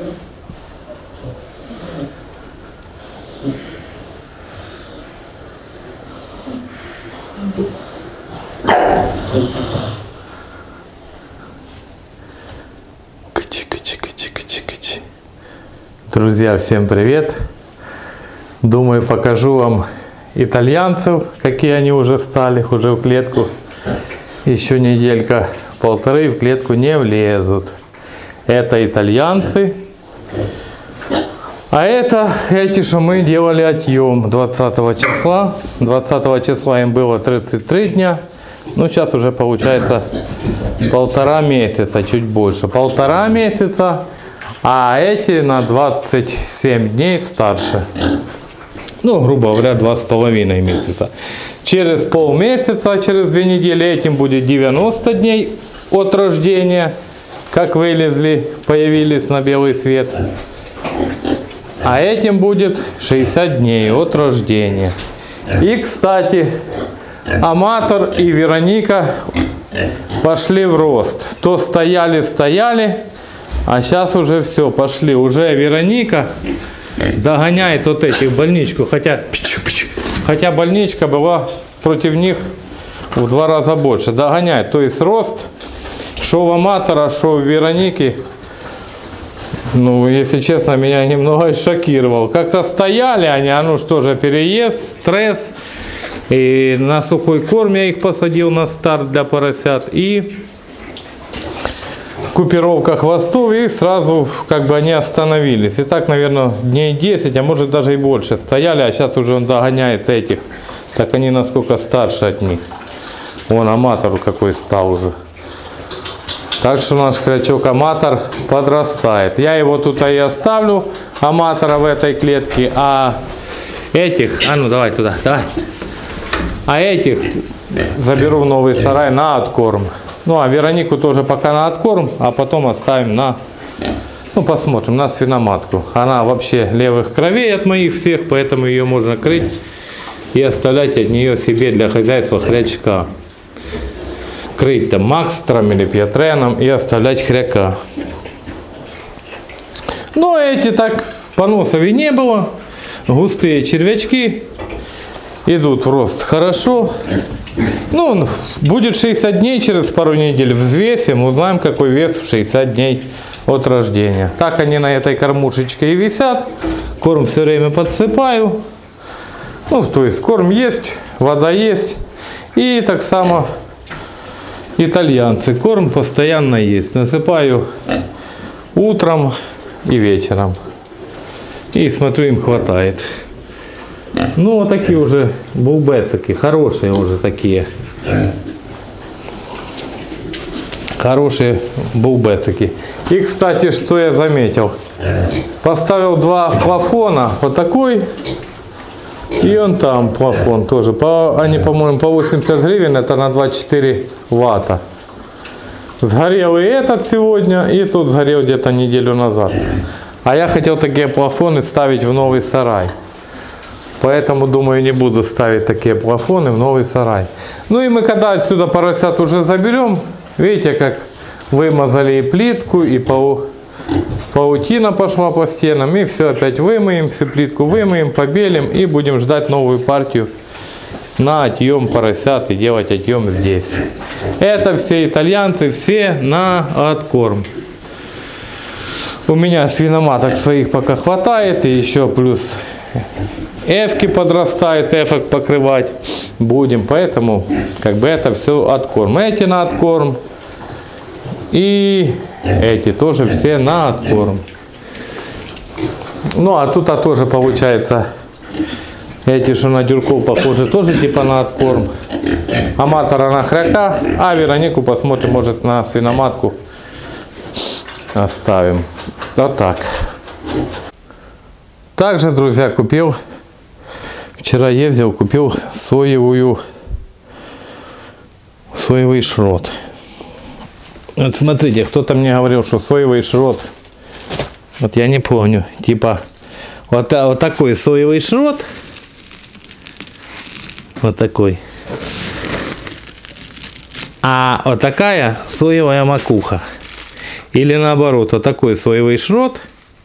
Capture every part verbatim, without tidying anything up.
Друзья, всем привет! Думаю, покажу вам итальянцев, какие они уже стали, уже в клетку. Еще неделька, полторы в клетку не влезут. Это итальянцы. А это эти, что мы делали отъем двадцатого числа. двадцатого числа им было тридцать три дня. Ну, сейчас уже получается полтора месяца, чуть больше. Полтора месяца. А эти на двадцать семь дней старше. Ну, грубо говоря, два с половиной месяца. Через полмесяца, через две недели этим будет девяносто дней от рождения, как вылезли, появились на белый свет. А этим будет шестьдесят дней от рождения. И, кстати, Аматор и Вероника пошли в рост. То стояли-стояли. А сейчас уже все, пошли. Уже Вероника догоняет вот этих больничку. Хотя, хотя больничка была против них в два раза больше. Догоняет. То есть рост, что у Аматора, что у Вероники, ну, если честно, меня немного шокировал. Как-то стояли они, а ну что же, переезд, стресс. И на сухой корм я их посадил на старт для поросят. И купировка хвостов, и сразу как бы они остановились. И так, наверное, дней десять, а может даже и больше стояли, а сейчас уже он догоняет этих. Так они насколько старше от них. Вон Аматор какой стал уже. Так что наш крячок Аматор подрастает. Я его тут и оставлю, Аматора, в этой клетке, а этих, а ну давай туда, давай. А этих заберу в новый сарай на откорм. Ну, а Веронику тоже пока на откорм, а потом оставим на, ну, посмотрим, на свиноматку. Она вообще левых кровей от моих всех, поэтому ее можно крыть и оставлять от нее себе для хозяйства хрячка. Крыть там Макстером или Пьетреном и оставлять хряка. Но эти так поносов и не было. Густые червячки идут в рост хорошо. Ну, будет шестьдесят дней, через пару недель взвесим, узнаем, какой вес в шестьдесят дней от рождения. Так они на этой кормушечке и висят. Корм все время подсыпаю. Ну, то есть корм есть, вода есть. И так само итальянцы. Корм постоянно есть. Насыпаю утром и вечером. И смотрю, им хватает. Ну, вот такие уже булбецики, хорошие уже такие. Хорошие булбецики. И, кстати, что я заметил. Поставил два плафона, вот такой. И он там плафон тоже. По, они, по-моему, по восемьдесят гривен, это на двадцать четыре ватта. Сгорел и этот сегодня, и тот сгорел где-то неделю назад. А я хотел такие плафоны ставить в новый сарай. Поэтому, думаю, не буду ставить такие плафоны в новый сарай. Ну и мы когда отсюда поросят уже заберем, видите, как вымазали и плитку, и пау... паутина пошла по стенам. И все опять вымоем, всю плитку вымоем, побелим и будем ждать новую партию на отъем поросят и делать отъем здесь. Это все итальянцы, все на откорм. У меня свиноматок своих пока хватает, и еще плюс эвки подрастают, эфок покрывать будем, поэтому как бы это все откорм. Эти на откорм и эти тоже все на откорм. Ну а тут а тоже получается эти, что на дюрков похожи, тоже типа на откорм. Аматора на хряка, а Веронику посмотрим, может на свиноматку оставим. Вот так. Также, друзья, купил, вчера ездил, купил соевую, соевый шрот. Вот смотрите, кто-то мне говорил, что соевый шрот, вот я не помню, типа вот, вот такой соевый шрот, вот такой, а вот такая соевая макуха. Или наоборот, вот такой соевый шрот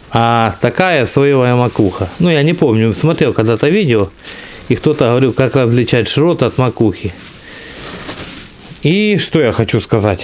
а такая соевая макуха. Ну, я не помню, смотрел когда-то видео, и кто-то говорил, как различать шрот от макухи. И что я хочу сказать.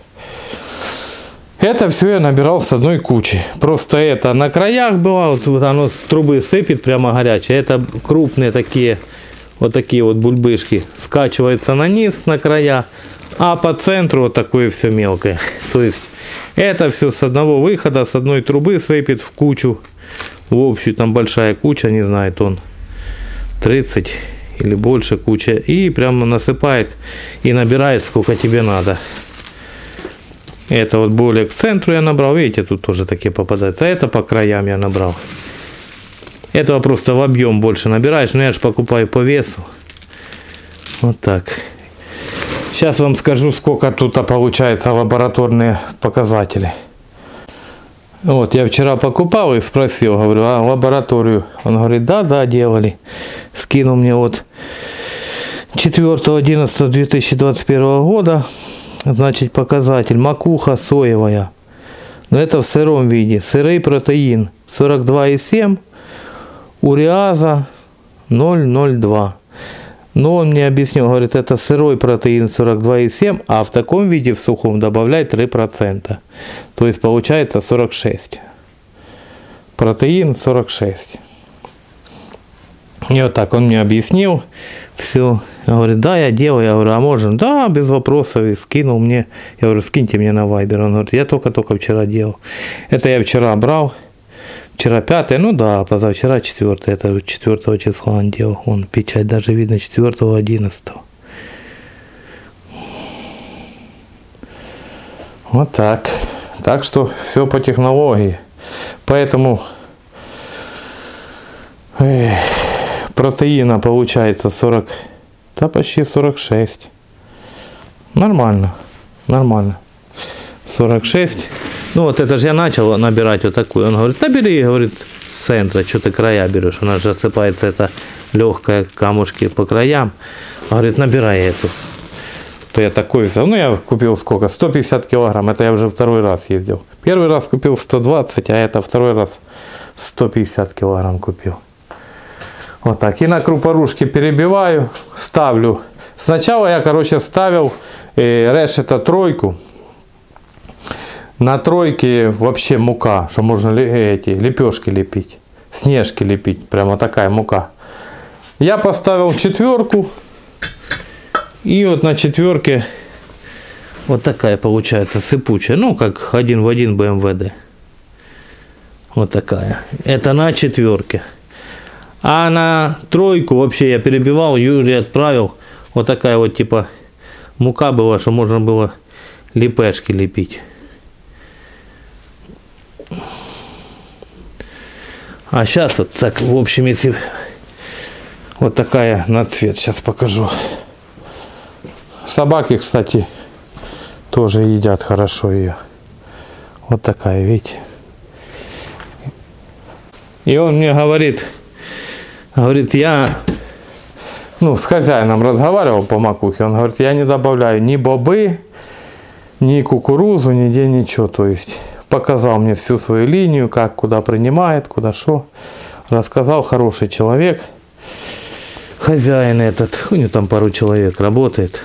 Это все я набирал с одной кучи. Просто это на краях было, вот, вот оно с трубы сыпет прямо горячее. Это крупные такие, вот такие вот бульбышки. Скачивается на низ, на края, а по центру вот такое все мелкое. То есть это все с одного выхода, с одной трубы сыпет в кучу. В общую, там большая куча, не знаю, тонн тридцать или больше куча. И прямо насыпает и набирает сколько тебе надо. Это вот более к центру я набрал. Видите, тут тоже такие попадаются. А это по краям я набрал. Этого просто в объем больше набираешь. Но я же покупаю по весу. Вот так. Сейчас вам скажу, сколько тут получается лабораторные показатели. Вот, я вчера покупал и спросил, говорю, а лабораторию? Он говорит, да, да, делали. Скинул мне вот четвёртого одиннадцатого две тысячи двадцать первого года. Значит, показатель макуха соевая. Но это в сыром виде. Сырый протеин сорок два и семь. Уреаза ноль ноль два. Но он мне объяснил, говорит, это сырой протеин сорок два и семь, а в таком виде, в сухом, добавляй три процента. То есть получается сорок шесть. Протеин сорок шесть. И вот так он мне объяснил все. Я говорю, да, я делаю. Я говорю, а можно? Да, без вопросов. И скинул мне. Я говорю, скиньте мне на Viber. Он говорит, я только-только вчера делал. Это я вчера брал. Вчера пятое, ну да, позавчера четвертое. Это четвёртого числа он делал. Он печать даже видно четвёртого одиннадцатого. Вот так. Так что все по технологии. Поэтому эх, протеина получается сорок, да почти сорок шесть. Нормально, нормально. сорок шесть. Ну вот это же я начал набирать вот такую. Он говорит, набери, говорит, с центра, что ты края берешь. У нас же осыпается это легкое, камушки по краям. Говорит, набирай эту. То я такой взял. Ну я купил сколько? сто пятьдесят килограмм. Это я уже второй раз ездил. Первый раз купил сто двадцать, а это второй раз сто пятьдесят килограмм купил. Вот так. И на крупорушке перебиваю, ставлю. Сначала я, короче, ставил э, решета тройку. На тройке вообще мука, что можно эти лепешки лепить, снежки лепить, прямо такая мука. Я поставил четверку, и вот на четверке вот такая получается сыпучая, ну как один в один бэ эм вэ дэ. Вот такая. Это на четверке. А на тройку вообще я перебивал, Юрий отправил. Вот такая вот типа мука была, что можно было лепешки лепить. А сейчас вот так, в общем, если вот такая на цвет, сейчас покажу. Собаки, кстати, тоже едят хорошо ее. Вот такая, видите. И он мне говорит, говорит, я, ну, с хозяином разговаривал по макухе, он говорит, я не добавляю ни бобы, ни кукурузу, нигде ничего, то есть... Показал мне всю свою линию, как, куда принимает, куда что. Рассказал, хороший человек. Хозяин этот, у него там пару человек работает.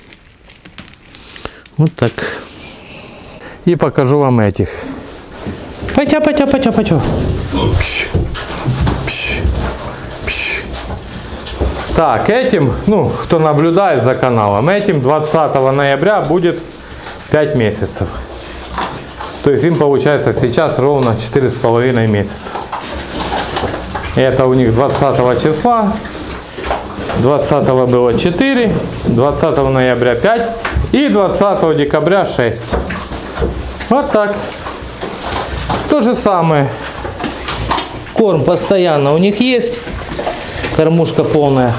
Вот так. И покажу вам этих. Пойдя, пойдя, пойдя, пойдя. Пш, пш, пш. Так, этим, ну, кто наблюдает за каналом, этим двадцатого ноября будет пять месяцев. То есть им получается сейчас ровно четыре с половиной месяца. Это у них двадцатого числа. двадцатого было четыре, двадцатого ноября пять и двадцатого декабря шесть. Вот так. То же самое. Корм постоянно у них есть. Кормушка полная.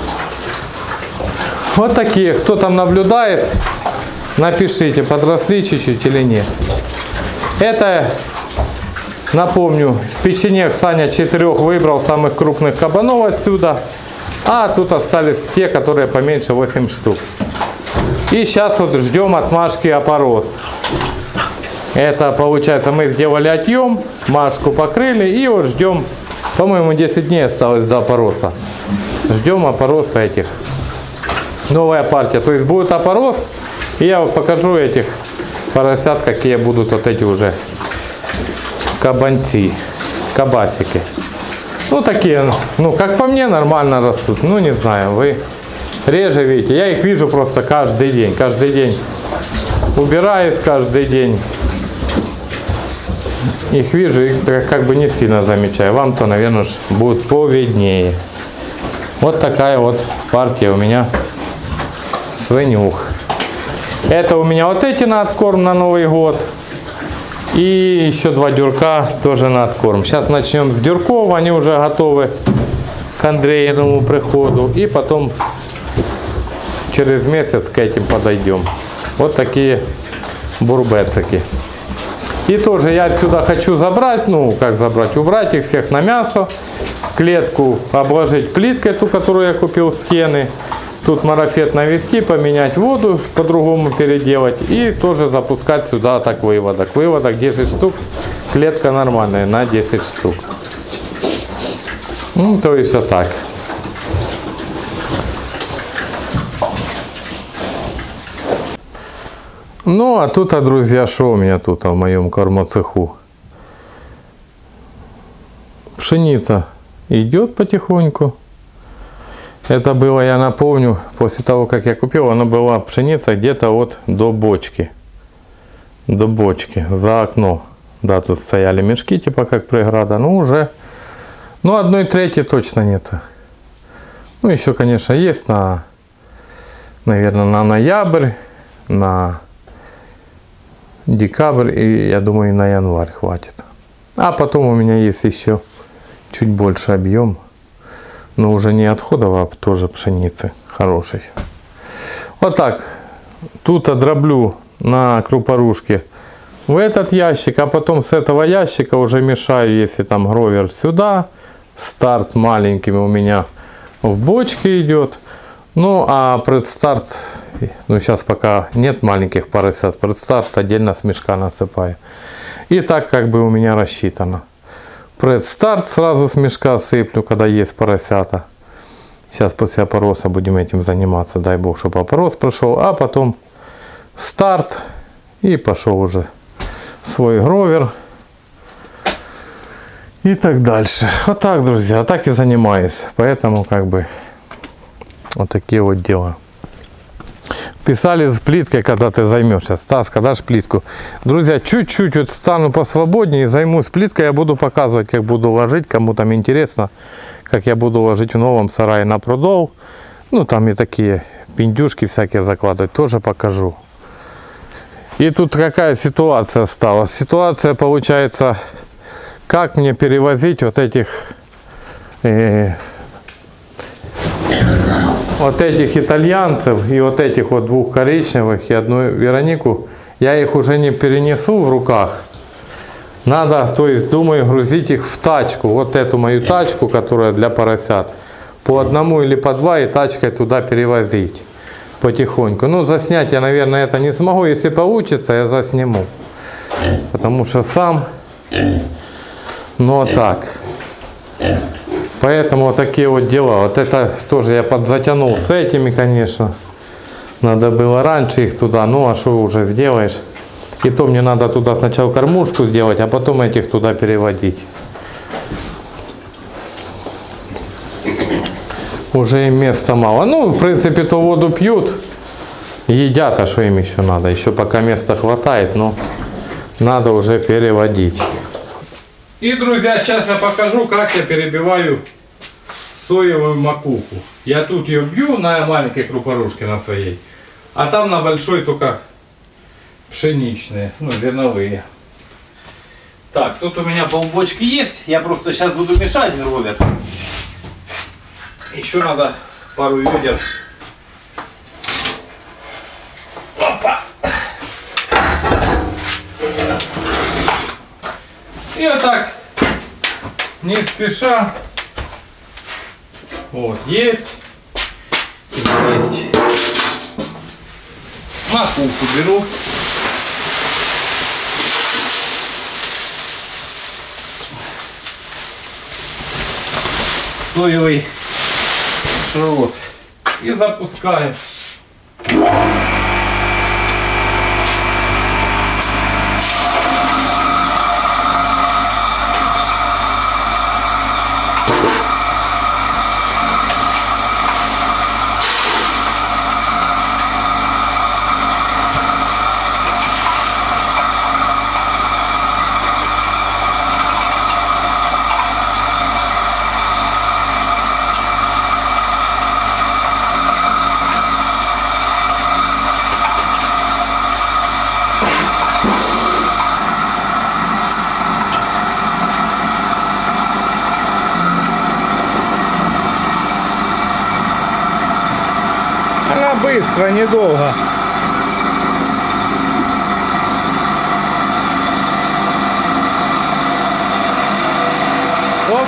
Вот такие. Кто там наблюдает, напишите, подросли чуть-чуть или нет. Это, напомню, с печенек Саня четырех выбрал самых крупных кабанов отсюда. А тут остались те, которые поменьше, восемь штук. И сейчас вот ждем отмашки опорос. Это получается, мы сделали отъем, машку покрыли и вот ждем, по-моему, десять дней осталось до опороса. Ждем опороса этих. Новая партия. То есть будет опорос, и я вот покажу этих поросят, какие будут вот эти уже кабанцы, кабасики. Ну такие, ну как по мне, нормально растут. Ну не знаю, вы реже видите. Я их вижу просто каждый день. Каждый день убираюсь, каждый день их вижу, их как бы не сильно замечаю. Вам-то, наверное, будет повиднее. Вот такая вот партия у меня свинюх. Это у меня вот эти на откорм на Новый год. И еще два дюрка тоже на откорм. Сейчас начнем с дюрков, они уже готовы к Андреевому приходу. И потом через месяц к этим подойдем. Вот такие бурбецики. И тоже я отсюда хочу забрать, ну как забрать, убрать их всех на мясо. Клетку обложить плиткой, ту, которую я купил, стены. Тут марафет навести, поменять воду, по-другому переделать. И тоже запускать сюда так выводок. Выводок десять штук, клетка нормальная на десять штук. Ну, то есть вот так. Ну, а тут, а, друзья, что у меня тут а, в моем кормоцеху? Пшеница идет потихоньку. Это было, я напомню, после того, как я купил, она была пшеница где-то вот до бочки. До бочки, за окно. Да, тут стояли мешки, типа как преграда. Ну, уже, ну, одной трети точно нет. Ну, еще, конечно, есть на, наверное, на ноябрь, на декабрь и, я думаю, на январь хватит. А потом у меня есть еще чуть больше объем. Но уже не отходов, а тоже пшеницы хорошей. Вот так. Тут отдроблю на крупорушке в этот ящик, а потом с этого ящика уже мешаю, если там гровер сюда. Старт маленькими у меня в бочке идет. Ну а предстарт, ну сейчас пока нет маленьких поросят, предстарт отдельно с мешка насыпаю. И так как бы у меня рассчитано. Предстарт сразу с мешка сыплю, когда есть поросята. Сейчас после опороса будем этим заниматься. Дай бог, чтобы опорос прошел. А потом старт. И пошел уже свой гровер. И так дальше. Вот так, друзья. Так и занимаюсь. Поэтому как бы вот такие вот дела. Писали с плиткой, когда ты займешься. Стас, когда ж плитку? Друзья, чуть-чуть вот стану посвободнее, займусь плиткой. Я буду показывать, как буду ложить. Кому там интересно, как я буду ложить в новом сарае на прудов. Ну, там и такие пиндюшки всякие закладывать. Тоже покажу. И тут какая ситуация стала? Ситуация получается, как мне перевозить вот этих... Э, Вот этих итальянцев и вот этих вот двух коричневых и одну Веронику, я их уже не перенесу в руках. Надо, то есть, думаю, грузить их в тачку. Вот эту мою тачку, которая для поросят. По одному или по два и тачкой туда перевозить потихоньку. Ну, заснять я, наверное, это не смогу. Если получится, я засниму. Потому что сам, ну, так. Поэтому вот такие вот дела. Вот это тоже я подзатянул с этими, конечно. Надо было раньше их туда. Ну, а что уже сделаешь? И то мне надо туда сначала кормушку сделать, а потом этих туда переводить. Уже им места мало. Ну, в принципе, то воду пьют, едят, а что им еще надо? Еще пока места хватает, но надо уже переводить. И, друзья, сейчас я покажу, как я перебиваю соевую макуху. Я тут ее бью на маленькой крупорушке на своей, а там на большой только пшеничные, ну, зерновые. Так, тут у меня полбочки есть. Я просто сейчас буду мешать гровер. Еще надо пару ведер. Опа! И вот так, не спеша. Вот, есть. Есть. Макуху беру. соевый шрот. И запускаем. Она быстро, недолго. Оп.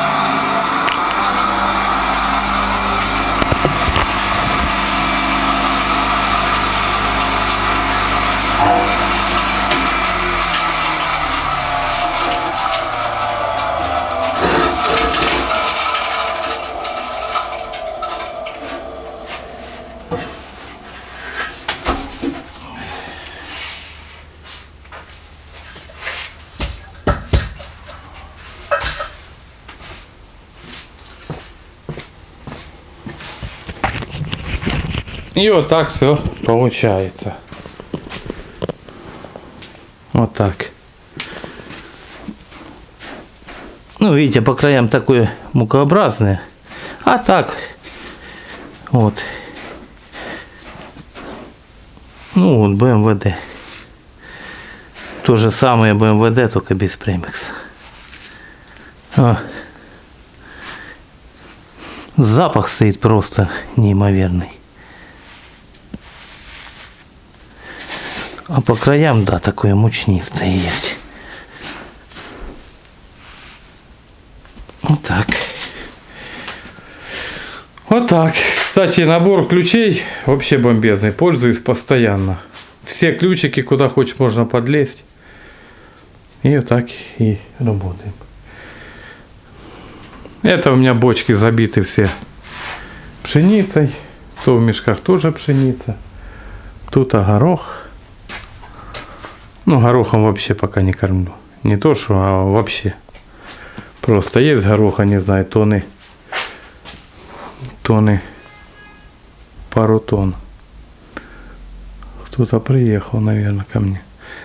И вот так все получается. Вот так. Ну, видите, по краям такое мукообразное. А так, вот. Ну, вот бэ эм вэ дэ. То же самое бэ эм вэ дэ, только без премикса. А. Запах стоит просто неимоверный. А по краям, да, такое мучнистое есть. Вот так. Вот так. Кстати, набор ключей вообще бомбезный. Пользуюсь постоянно. Все ключики, куда хочешь, можно подлезть. И вот так и работаем. Это у меня бочки забиты все пшеницей. То в мешках тоже пшеница. Тут горох. Ну, горохом вообще пока не кормлю. Не то, что, а вообще. Просто есть гороха, не знаю, тонны. Тонны. Пару тонн. Кто-то приехал, наверное, ко мне.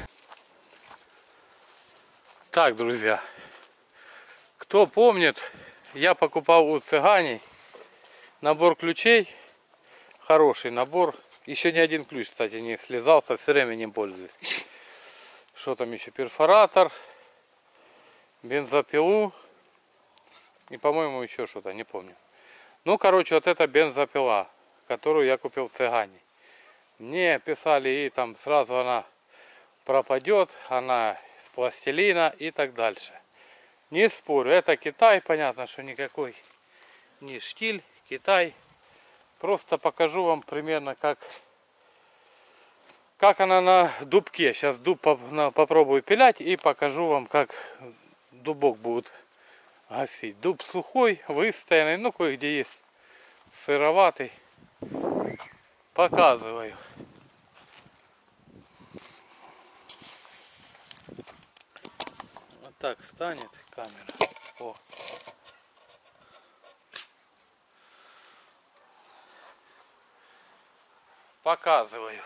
Так, друзья. Кто помнит, я покупал у цыганей набор ключей. Хороший набор. Еще ни один ключ, кстати, не слезался. Все время не пользуюсь. Что там еще? Перфоратор, бензопилу и, по-моему, еще что-то, не помню. Ну, короче, вот эта бензопила, которую я купил в цыгане. Мне писали, и там сразу она пропадет, она с пластилина и так дальше. Не спорю, это Китай, понятно, что никакой не штиль, Китай. Просто покажу вам примерно, как... Как она на дубке. Сейчас дуб попробую пилять и покажу вам, как дубок будет гасить. Дуб сухой, выстоянный, ну кое-где есть сыроватый. Показываю. Вот так станет камера. О. Показываю.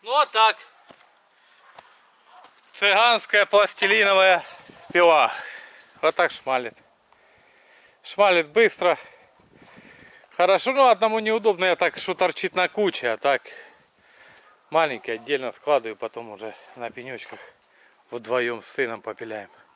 Ну а так. Цыганская пластилиновая пила. Вот так шмалит. Шмалит быстро. Хорошо, ну одному неудобно, я так, что торчит на куче, а так маленький отдельно складываю, потом уже на пенечках вдвоем с сыном попиляем.